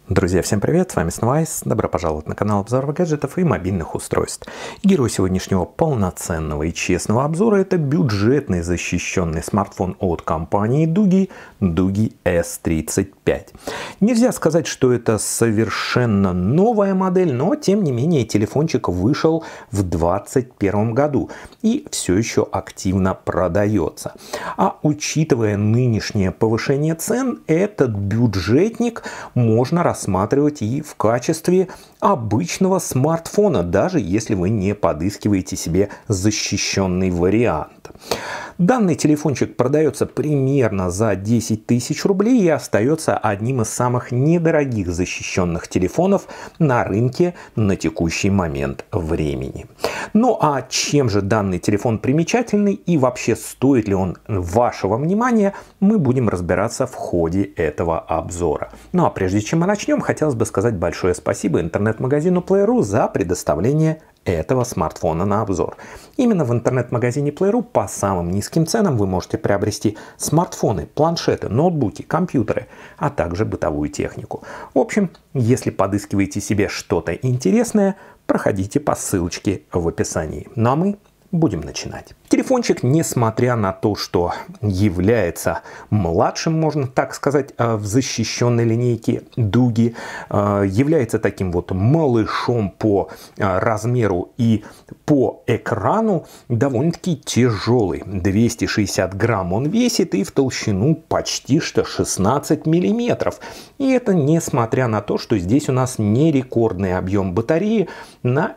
Друзья, всем привет, с вами Снвайс. Добро пожаловать на канал обзоров гаджетов и мобильных устройств. Герой сегодняшнего полноценного и честного обзора — это бюджетный защищенный смартфон от компании Doogee S35. Нельзя сказать, что это совершенно новая модель, но тем не менее телефончик вышел в 2021 году и все еще активно продается. А учитывая нынешнее повышение цен, этот бюджетник можно рассматривать и в качестве обычного смартфона, даже если вы не подыскиваете себе защищенный вариант. Данный телефончик продается примерно за 10 тысяч рублей и остается одним из самых недорогих защищенных телефонов на рынке на текущий момент времени. Ну а чем же данный телефон примечательный и вообще стоит ли он вашего внимания, мы будем разбираться в ходе этого обзора. Ну а прежде чем мы начнем, хотелось бы сказать большое спасибо интернет-магазину Play.ru за предоставление этого смартфона на обзор. Именно в интернет-магазине Play.ru по самым низким ценам вы можете приобрести смартфоны, планшеты, ноутбуки, компьютеры, а также бытовую технику. В общем, если подыскиваете себе что-то интересное, проходите по ссылочке в описании. Ну а мы будем начинать. Телефончик, несмотря на то, что является младшим, можно так сказать, в защищенной линейке Doogee, является таким вот малышом по размеру и по экрану, довольно-таки тяжелый. 260 грамм он весит и в толщину почти что 16 миллиметров. И это несмотря на то, что здесь у нас не рекордный объем батареи на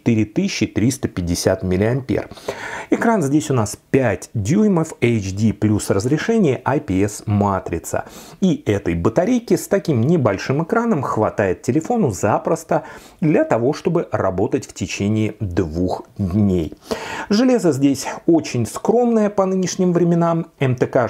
4350 мАh. Экран здесь у нас 5 дюймов, HD плюс разрешение, IPS матрица. И этой батарейки с таким небольшим экраном хватает телефону запросто для того, чтобы работать в течение 2 дней. Железо здесь очень скромное по нынешним временам. МТК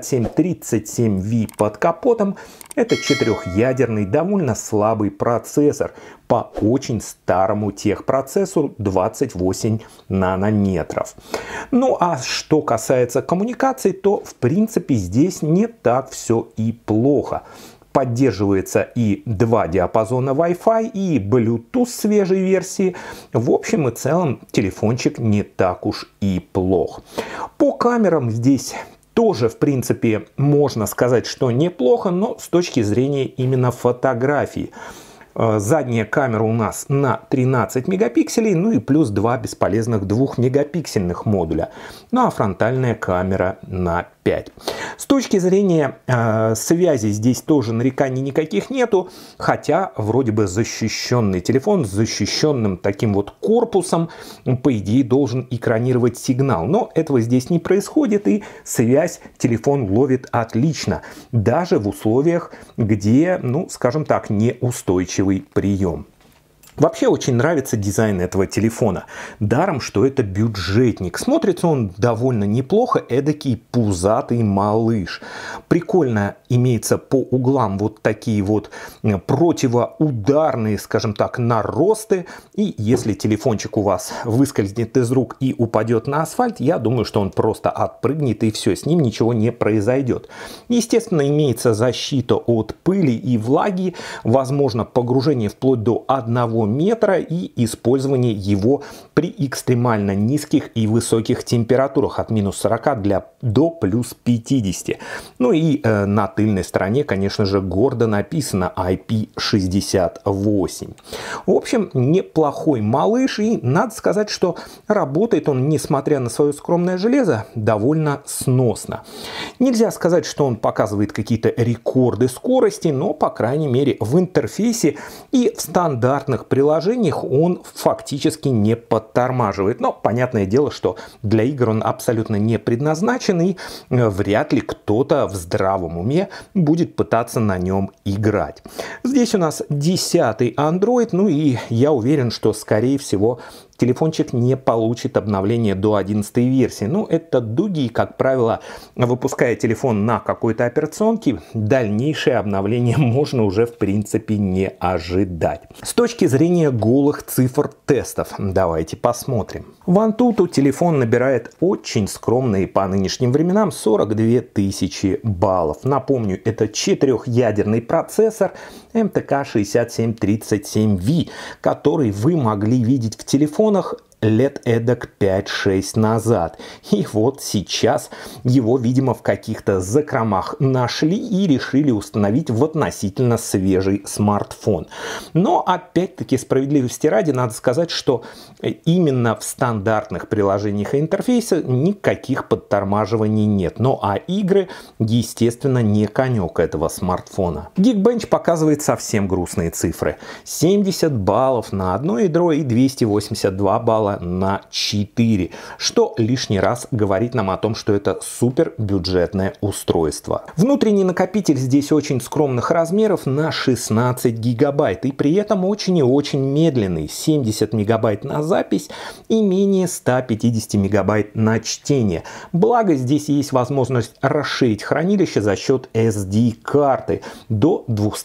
6737V под капотом. Это 4-ядерный, довольно слабый процессор по очень старому техпроцессору 28 нанометров. Ну а что касается коммуникаций, то в принципе здесь не так все и плохо. Поддерживается и 2 диапазона Wi-Fi, и Bluetooth свежей версии. В общем и целом телефончик не так уж и плох. По камерам здесь тоже, в принципе, можно сказать, что неплохо, но с точки зрения именно фотографии. Задняя камера у нас на 13 мегапикселей, ну и плюс 2 бесполезных 2-мегапиксельных модуля. Ну а фронтальная камера на 5. С точки зрения связи здесь тоже нареканий никаких нету, хотя вроде бы защищенный телефон с защищенным таким вот корпусом, по идее, должен экранировать сигнал. Но этого здесь не происходит, и связь телефон ловит отлично, даже в условиях, где, ну, скажем так, неустойчивый прием. Вообще очень нравится дизайн этого телефона. Даром, что это бюджетник. Смотрится он довольно неплохо, эдакий пузатый малыш. Прикольно имеется по углам вот такие вот противоударные, скажем так, наросты. И если телефончик у вас выскользнет из рук и упадет на асфальт, я думаю, что он просто отпрыгнет и все, с ним ничего не произойдет. Естественно, имеется защита от пыли и влаги, возможно погружение вплоть до 1 метра и использование его при экстремально низких и высоких температурах от минус 40 до плюс 50. Ну и на тыльной стороне, конечно же, гордо написано IP68. В общем, неплохой малыш, и надо сказать, что работает он, несмотря на свое скромное железо, довольно сносно. Нельзя сказать, что он показывает какие-то рекорды скорости, но, по крайней мере, в интерфейсе и в стандартных приложениях он фактически не подтормаживает. Но понятное дело, что для игр он абсолютно не предназначен, и вряд ли кто-то в здравом уме будет пытаться на нем играть. Здесь у нас 10-й Android, ну и я уверен, что скорее всего телефончик не получит обновление до 11 версии. Ну, это дуги, и, как правило, выпуская телефон на какой-то операционке, дальнейшее обновление можно уже в принципе не ожидать. С точки зрения голых цифр тестов, давайте посмотрим. В Antutu телефон набирает очень скромные по нынешним временам 42 тысячи баллов. Напомню, это четырехъядерный процессор MTK 6737V, который вы могли видеть в телефонах лет эдак 5-6 назад. И вот сейчас его, видимо, в каких-то закромах нашли и решили установить в относительно свежий смартфон. Но опять-таки, справедливости ради, надо сказать, что именно в стандартных приложениях и интерфейсе никаких подтормаживаний нет. Ну а игры, естественно, не конек этого смартфона. Geekbench показывает совсем грустные цифры. 70 баллов на одно ядро и 282 балла на 4, что лишний раз говорит нам о том, что это супер бюджетное устройство. Внутренний накопитель здесь очень скромных размеров на 16 гигабайт и при этом очень и очень медленный, 70 мегабайт на запись и менее 150 мегабайт на чтение. Благо здесь есть возможность расширить хранилище за счет SD-карты до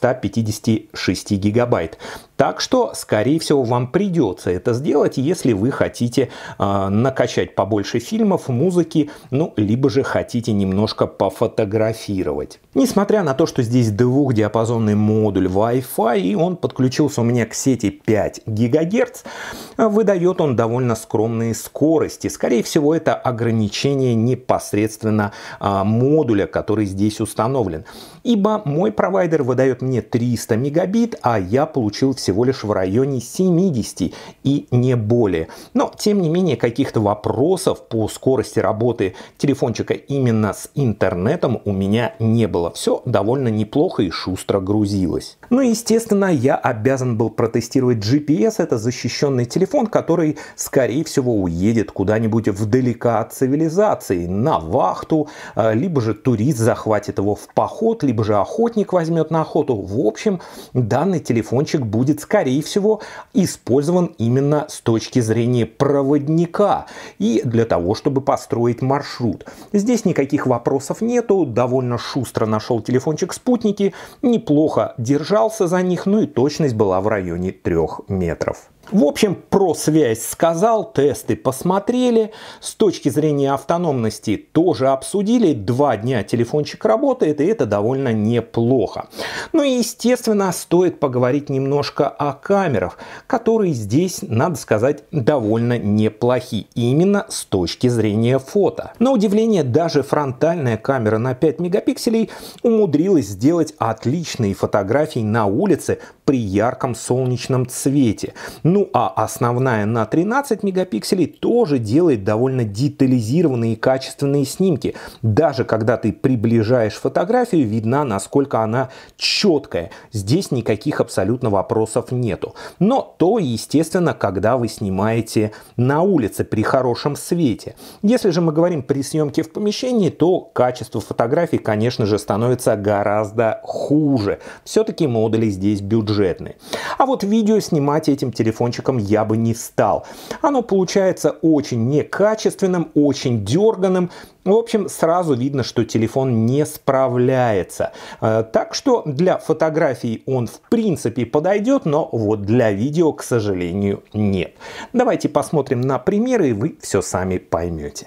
256 гигабайт. Так что, скорее всего, вам придется это сделать, если вы хотите накачать побольше фильмов, музыки, ну, либо же хотите немножко пофотографировать. Несмотря на то, что здесь двухдиапазонный модуль Wi-Fi, и он подключился у меня к сети 5 ГГц, выдает он довольно скромные скорости. Скорее всего, это ограничение непосредственно модуля, который здесь установлен. Ибо мой провайдер выдает мне 300 мегабит, а я получил всего лишь в районе 70 и не более. Но, тем не менее, каких-то вопросов по скорости работы телефончика именно с интернетом у меня не было. Все довольно неплохо и шустро грузилось. Ну и, естественно, я обязан был протестировать GPS. Это защищенный телефон, который, скорее всего, уедет куда-нибудь вдалека от цивилизации, на вахту, либо же турист захватит его в поход, либо же охотник возьмет на охоту. В общем, данный телефончик будет, скорее всего, использован именно с точки зрения проводника и для того, чтобы построить маршрут. Здесь никаких вопросов нету, довольно шустро нашел телефончик спутники, неплохо держался за них, ну и точность была в районе 3 метров. В общем, про связь сказал, тесты посмотрели, с точки зрения автономности тоже обсудили, 2 дня телефончик работает, и это довольно неплохо. Ну и, естественно, стоит поговорить немножко о камерах, которые здесь, надо сказать, довольно неплохи, именно с точки зрения фото. На удивление, даже фронтальная камера на 5 мегапикселей умудрилась сделать отличные фотографии на улице при ярком солнечном цвете. Ну а основная на 13 мегапикселей тоже делает довольно детализированные и качественные снимки. Даже когда ты приближаешь фотографию, видно, насколько она четкая. Здесь никаких абсолютно вопросов нету. Но то, естественно, когда вы снимаете на улице при хорошем свете. Если же мы говорим при съемке в помещении, то качество фотографий, конечно же, становится гораздо хуже. Все-таки модули здесь бюджетные. А вот видео снимать этим телефончиком я бы не стал. Оно получается очень некачественным, очень дерганым. В общем, сразу видно, что телефон не справляется. Так что для фотографий он в принципе подойдет, но вот для видео, к сожалению, нет. Давайте посмотрим на примеры, и вы все сами поймете.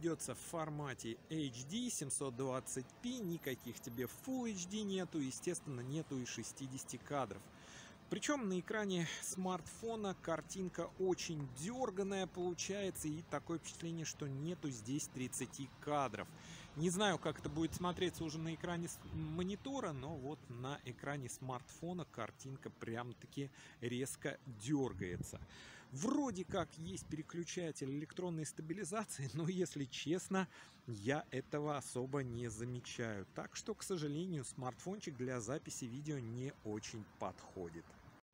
ведется в формате HD 720p, никаких тебе Full HD нету, естественно, нету и 60 кадров. Причем на экране смартфона картинка очень дерганая получается, и такое впечатление, что нету здесь 30 кадров. Не знаю, как это будет смотреться уже на экране монитора, но вот на экране смартфона картинка прям-таки резко дергается. Вроде как есть переключатель электронной стабилизации, но, если честно, я этого особо не замечаю. Так что, к сожалению, смартфончик для записи видео не очень подходит.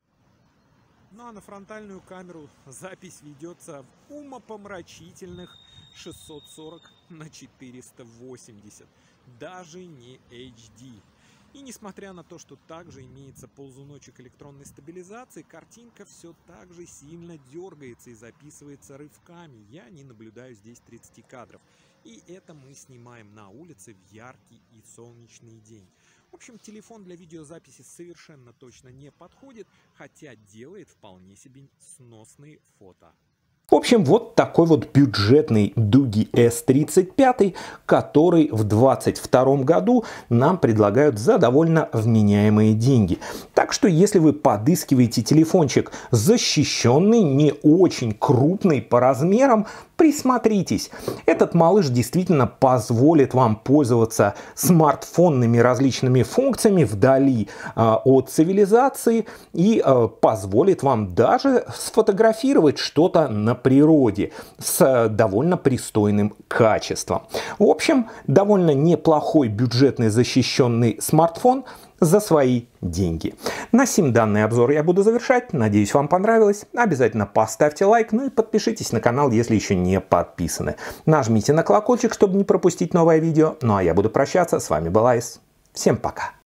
Ну а на фронтальную камеру запись ведется в умопомрачительных 640 на 480, даже не HD. И несмотря на то, что также имеется ползуночек электронной стабилизации, картинка все так же сильно дергается и записывается рывками. Я не наблюдаю здесь 30 кадров. И это мы снимаем на улице в яркий и солнечный день. В общем, телефон для видеозаписи совершенно точно не подходит, хотя делает вполне себе сносные фото. В общем, вот такой вот бюджетный Doogee S35, который в 2022 году нам предлагают за довольно вменяемые деньги. Так что, если вы подыскиваете телефончик защищенный, не очень крупный по размерам, присмотритесь. Этот малыш действительно позволит вам пользоваться смартфонными различными функциями вдали от цивилизации и позволит вам даже сфотографировать что-то на природе с довольно пристойным качеством. В общем, довольно неплохой бюджетный защищенный смартфон за свои деньги. На сим данный обзор я буду завершать. Надеюсь, вам понравилось. Обязательно поставьте лайк, ну и подпишитесь на канал, если еще не подписаны. Нажмите на колокольчик, чтобы не пропустить новое видео. Ну а я буду прощаться. С вами был Айс. Всем пока.